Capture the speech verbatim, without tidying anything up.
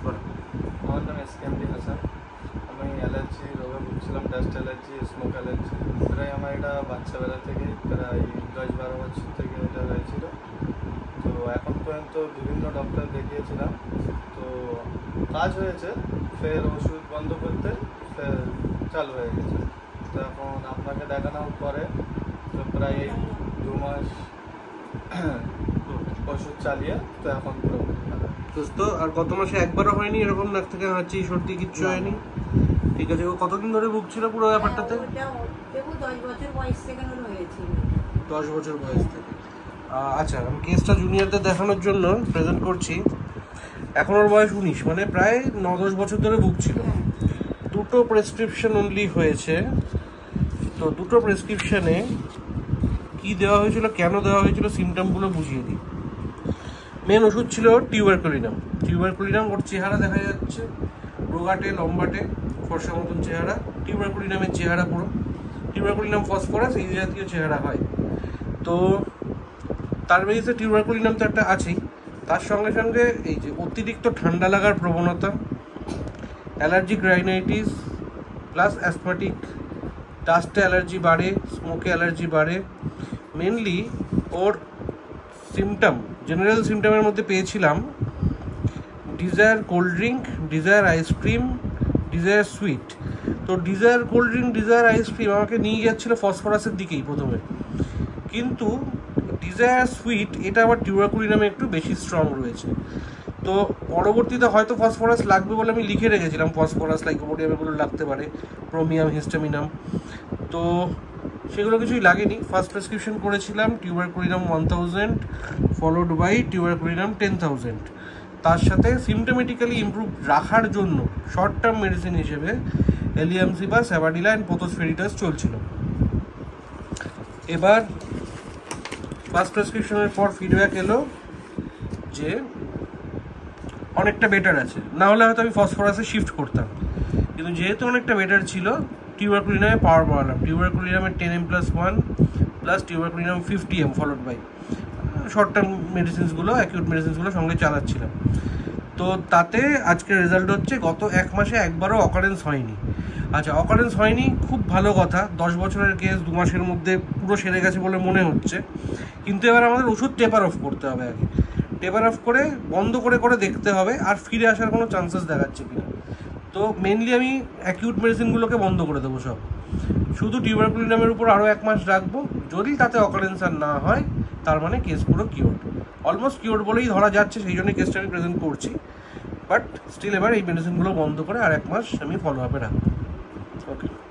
করো। আমার নাম S K M D Hasan. আমি অ্যালার্জি রোগে ভুগছিলাম, ডাস্ট অ্যালার্জি, স্মোক অ্যালার্জি। প্রায় আমার এটা বাচ্চাবেলা থেকে প্রায় দশ বারো বছর থেকে এটা হয়েছিল। তো এখন পর্যন্ত বিভিন্ন ডক্টর দেখিয়েছিলাম, তো কাজ হয়েছে, ফের ওষুধ বন্ধ করতে ফের চালু হয়ে গেছে। তো এখন আপনাকে দেখানোর পরে তো প্রায় এই দু মাস ওষুধ চালিয়ে তো এখন পুরোপুরি ভালো সুস্থ। আর গত মাসে একবারও হয়নি এরকম নাক থেকে হাঁচি সর্দি কিচ্ছু হয়নি? ঠিক আছে। ও কতদিন ধরে ভুগছিল পুরো ব্যাপারটাতে? দশ বছর বয়স থেকে। আচ্ছা, আমি কেসটা জুনিয়রদের দেখানোর জন্য প্রেজেন্ট করছি। এখন ওর বয়স উনিশ, মানে প্রায় ন দশ বছর ধরে ভুগছিল। দুটো প্রেসক্রিপশন অনলি হয়েছে। তো দুটো প্রেসক্রিপশনে কি দেওয়া হয়েছিল, কেন দেওয়া হয়েছিল, সিমটমগুলো বুঝিয়ে দিই। মেন ওষুধ ছিল টিউবারকুলিনাম। টিউবারকুলিনাম ওর চেহারা দেখা যাচ্ছে, রোগাটে লম্বাটে ফর্সা মতন চেহারা। টিউবারকুলিনামের চেহারা পুরো টিউবারকুলিনাম ফসফরাস এই জাতীয় চেহারা হয়। তো তার বেসে টিউবারকুলিনাম তো একটা আছেই, তার সঙ্গে সঙ্গে এই যে অতিরিক্ত ঠান্ডা লাগার প্রবণতা, অ্যালার্জিক রাইনাইটিস প্লাস অ্যাসথমেটিক, ডাস্টে অ্যালার্জি বাড়ে, স্মোকে অ্যালার্জি বাড়ে। মেনলি ওর সিমটম, জেনারেল সিমটমের মধ্যে পেয়েছিলাম desire cold drink, desire ice cream, desire sweet. তো desire cold drink, desire ice cream আমাকে নিয়ে যাচ্ছিলো ফসফরাসের দিকেই প্রথমে, কিন্তু ডিজায়ার সুইট এটা আবার টিউবারকুলিনামে একটু বেশি স্ট্রং রয়েছে। তো পরবর্তীতে হয়তো ফসফরাস লাগবে বলে আমি লিখে রেখেছিলাম, ফসফরাস লাইকোপোডিয়াম এগুলো লাগতে পারে, ক্রোমিয়াম, হিস্টামিনাম। তো সেগুলো কিছুই লাগেনি। ফার্স্ট প্রেসক্রিপশন করেছিলাম tuberculinum one thousand followed by tuberculinum ten thousand. তার সাথে সিমটোমেটিক্যালি ইমপ্রুভ রাখার জন্য শর্ট টার্ম মেডিসিন হিসেবে এলিয়ামসি বা স্যাভাডিলা অ্যান্ড পোথোসফেরিটাস চলছিল। এবার ফার্স্ট প্রেসক্রিপশনের পর ফিডব্যাক এলো যে অনেকটা বেটার আছে, না হলে হয়তো আমি ফসফরাসে শিফট করতাম, কিন্তু যেহেতু অনেকটা বেটার ছিল টিউবারকুলিনামে পাওয়ার বাড়ালাম। টিউবারকুলিনামের ten M plus one plus tuberculinum fifty M followed by short term মেডিসিনসগুলো, অ্যাকিউট মেডিসিনসগুলো সঙ্গে চালাচ্ছিলাম। তো তাতে আজকের রেজাল্ট হচ্ছে গত এক মাসে একবারও অকারেন্স হয়নি। আচ্ছা, অকারেন্স হয়নি, খুব ভালো কথা। দশ বছরের কেস দু মাসের মধ্যে পুরো সেরে গেছে বলে মনে হচ্ছে। কিন্তু এবার আমাদের ওষুধ টেপার অফ করতে হবে। আগে টেপার অফ করে বন্ধ করে করে দেখতে হবে আর ফিরে আসার কোনো চান্সেস দেখাচ্ছে কিনা। তো মেনলি আমি অ্যাকিউট মেডিসিনগুলোকে বন্ধ করে দেবো সব, শুধু টিউবারকুলিনামের উপর আরও এক মাস রাখবো। যদি তাতে অকারেন্স আর না হয় তার মানে কেস পুরো কিওর্ড, অলমোস্ট কিওর্ড বলেই ধরা যাচ্ছে, সেই জন্যই কেসটা আমি প্রেজেন্ট করছি। বাট স্টিল এবার এই মেডিসিনগুলো বন্ধ করে আর এক মাস আমি ফলো আপে রাখবো। ওকে।